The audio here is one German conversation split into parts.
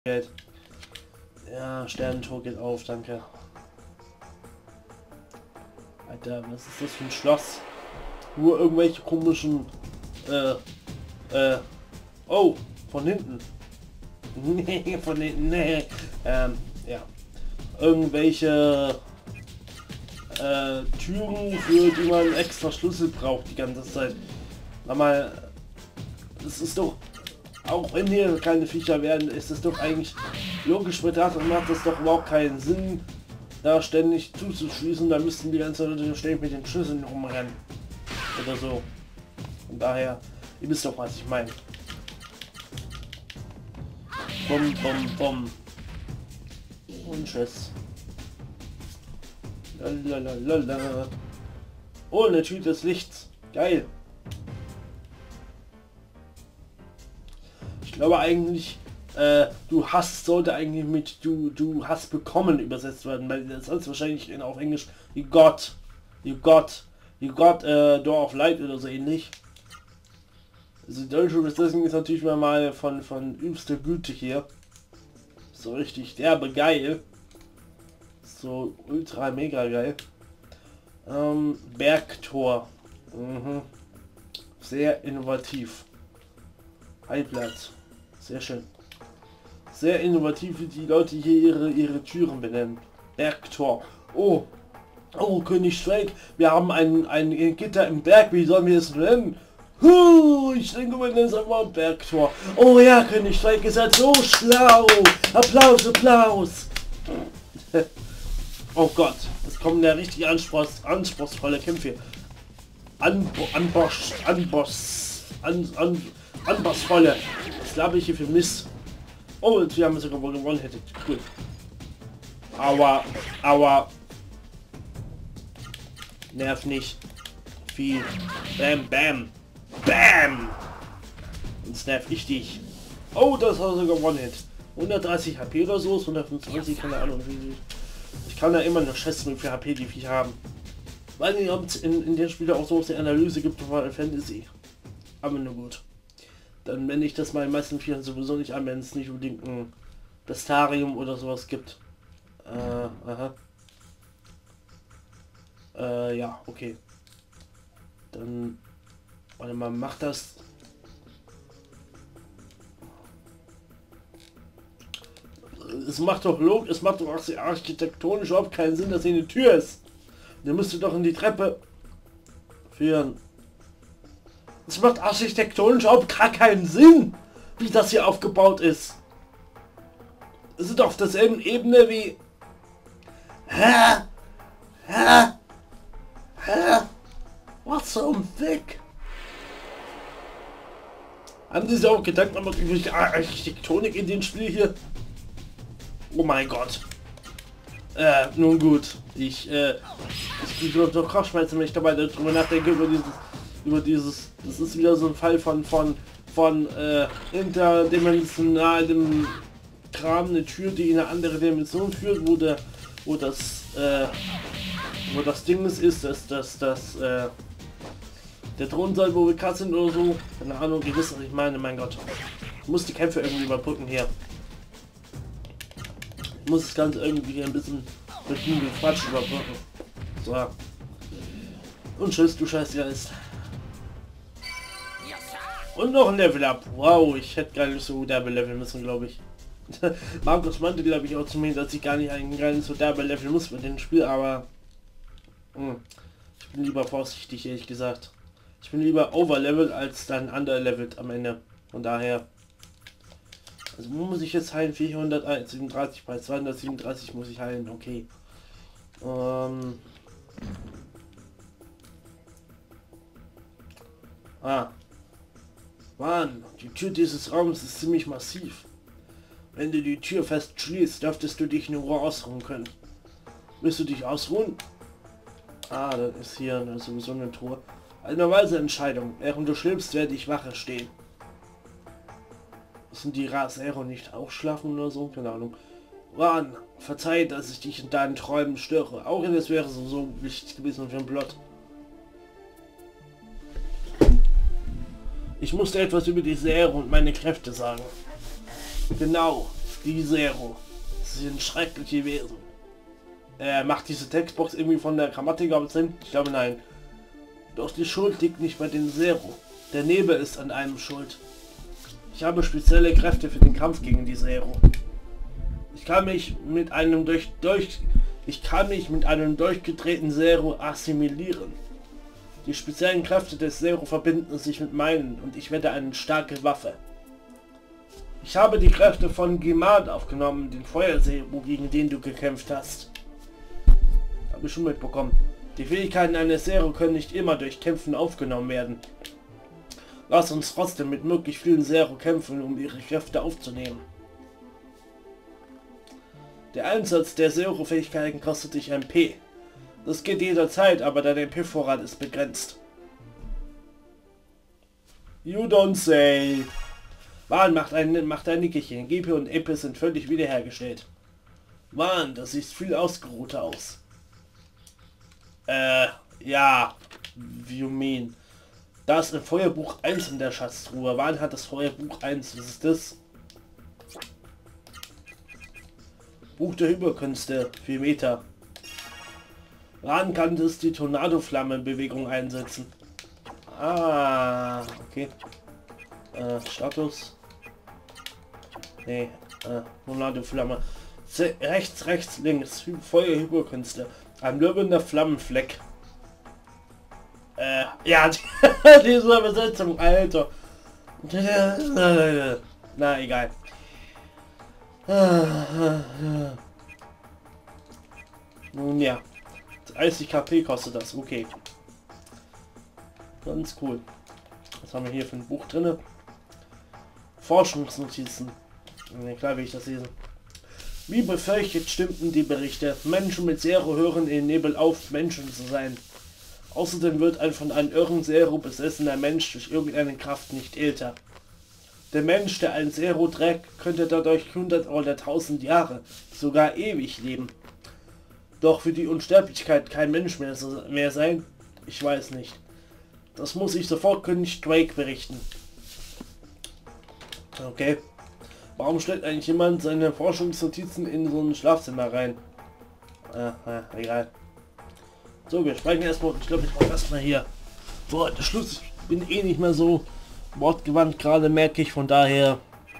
Geld. Ja, Sternentor geht auf, danke. Alter, was ist das für ein Schloss? Nur irgendwelche komischen... Oh, von hinten. Nee, von hinten, nee. Ja. Irgendwelche... Türen, für die man extra Schlüssel braucht die ganze Zeit. Aber es ist doch... Auch wenn hier keine Viecher werden, ist es doch eigentlich logisch bedacht und macht es doch überhaupt keinen Sinn, da ständig zuzuschließen. Da müssten die ganzen Leute ständig mit den Schlüsseln rumrennen. Oder so. Von daher, ihr wisst doch, was ich meine. Bom, bom, bom. Und tschüss. Lalalala. Oh, eine Tüte des Lichts. Geil. Ich glaube eigentlich, du hast sollte eigentlich mit du hast bekommen übersetzt werden, weil das heißt wahrscheinlich auf Englisch you got Door of Light oder so ähnlich. Also die deutsche Übersetzung ist natürlich mal von übster Güte hier. So richtig derbe geil. So ultra mega geil. Bergtor. Mhm. Sehr innovativ. Heilplatz. Sehr schön. Sehr innovativ, wie die Leute hier ihre Türen benennen. Bergtor. Oh. Oh, König Strike. Wir haben ein Gitter im Berg. Wie sollen wir es nennen? Ich denke, wir nennen es einfach Bergtor. Oh ja, König Strike ist halt so schlau. Applaus, Applaus. Oh Gott. Es kommen ja richtig anspruchsvolle Kämpfe. Anbossvolle. Was glaube ich hier für Mist? Oh, und wir haben sogar wohl gewonnen hätte. Cool. Aua. Nerv nicht. Viel. Bam, bam. Bam! Jetzt nerv ich dich. Oh, das hat sogar gewonnen. 130 HP oder so, 125, keine Ahnung. Ich kann ja immer noch schätzen, wie viel HP die Viecher haben. Weil es in den Spielen auch so aus der Analyse gibt von Fantasy. Aber nur gut. Dann wende ich das mal in den meisten Vieren sowieso nicht an, wenn es nicht unbedingt ein Bestarium oder sowas gibt. Aha. Ja, okay. Dann, warte mal, macht das. Es macht doch architektonisch überhaupt keinen Sinn, dass hier eine Tür ist. Der müsste doch in die Treppe führen. Es macht architektonisch überhaupt gar keinen Sinn, wie das hier aufgebaut ist. Es ist auf derselben Ebene wie... Was zum Fick? Haben Sie sich auch Gedanken gemacht über die Architektonik in dem Spiel hier? Oh mein Gott. Nun gut. Ich kriege doch Kopfschmerzen, wenn ich dabei darüber nachdenke, über dieses, das ist wieder so ein Fall von interdimensionalem Kram, eine Tür, die in eine andere Dimension führt, wo das Ding ist, dass der Thronsaal, wo wir gerade sind oder so, keine Ahnung, ihr wisst, was ich meine, mein Gott. Ich muss die Kämpfe irgendwie überbrücken hier. Ich muss das Ganze irgendwie ein bisschen mit dem Quatsch überbrücken. So. Und tschüss, du Scheißgeist. Und noch ein Level Up. Wow, ich hätte gar nicht so derbe leveln müssen, glaube ich. Markus meinte, glaube ich, auch zu mir, dass ich gar nicht so derbe leveln muss mit dem Spiel, aber ich bin lieber vorsichtig, ehrlich gesagt. Ich bin lieber overleveled als dann underleveled am Ende. Von daher. Also wo muss ich jetzt heilen? 437 bei 237 muss ich heilen. Okay. Mann, die Tür dieses Raums ist ziemlich massiv. Wenn du die Tür fest schließt, dürftest du dich nur ausruhen können. Willst du dich ausruhen? Ah, das ist hier sowieso eine Truhe. Eine weise Entscheidung. Während du schläfst, werde ich Wache stehen. Müssen die Rasero nicht auch schlafen oder so? Keine Ahnung. Ran, verzeih, dass ich dich in deinen Träumen störe. Auch wenn es wäre so wichtig gewesen für den Plot. Ich musste etwas über die Serie und meine Kräfte sagen. Genau. Die Zero. Sie sind schreckliche Wesen. Macht diese Textbox irgendwie von der Grammatik aber Sinn? Ich glaube nein. Doch die Schuld liegt nicht bei den Zero. Der Nebel ist an einem schuld. Ich habe spezielle Kräfte für den Kampf gegen die Zero. Ich kann mich mit einem durchgedrehten Zero assimilieren. Die speziellen Kräfte des Zero verbinden sich mit meinen und ich werde eine starke Waffe. Ich habe die Kräfte von Gimad aufgenommen, den Feuer-Zero, gegen den du gekämpft hast. Habe ich schon mitbekommen. Die Fähigkeiten eines Zero können nicht immer durch Kämpfen aufgenommen werden. Lass uns trotzdem mit möglichst vielen Zero kämpfen, um ihre Kräfte aufzunehmen. Der Einsatz der Zero-Fähigkeiten kostet dich ein P. Das geht jederzeit, aber dein MP-Vorrat ist begrenzt. You don't say. Wahn macht ein Nickerchen. GP und EP sind völlig wiederhergestellt. Wahn, das sieht viel ausgeruhter aus. Ja. Wie you mean? Da ist im Feuerbuch 1 in der Schatztruhe. Wahn hat das Feuerbuch 1. Was ist das? Buch der Überkünste. 4 Meter. Wahn kann das die Tornado-Flamme-Bewegung einsetzen. Ah, okay. Status. Nee, Tornado-Flamme. Rechts, links. Feuerhyperkünste. Ein wirbelnder Flammenfleck. Ja, diese Besetzung, Alter. Na, egal. Nun ja. 30 KP kostet das, okay. Ganz cool. Was haben wir hier für ein Buch drinne? Forschungsnotizen. Ja, klar will ich das lesen. Wie befürchtet stimmten die Berichte. Menschen mit Zero hören in den Nebel auf, Menschen zu sein. Außerdem wird ein von einem irren Zero besessener Mensch durch irgendeine Kraft nicht älter. Der Mensch, der ein Zero trägt, könnte dadurch 100 oder 1000 Jahre, sogar ewig leben. Doch für die Unsterblichkeit kein Mensch mehr sein? Ich weiß nicht. Das muss ich sofort König Drake berichten. Okay. Warum stellt eigentlich jemand seine Forschungsnotizen in so ein Schlafzimmer rein? Egal. So, wir speichern erstmal. Ich glaube, ich mache erstmal hier vor heute Schluss. Ich bin eh nicht mehr so wortgewandt gerade, merke ich. Von daher...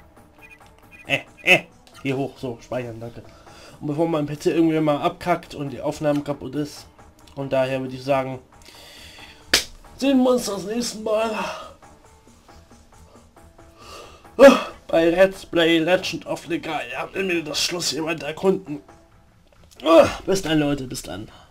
Hier hoch. So, speichern, danke. Und bevor mein PC irgendwie mal abkackt und die Aufnahme kaputt ist. Und daher würde ich sagen... Sehen wir uns das nächste Mal. Bei Let's Play Legend of Legaia. Wenn wir das Schloss jemand erkunden. Bis dann, Leute, bis dann.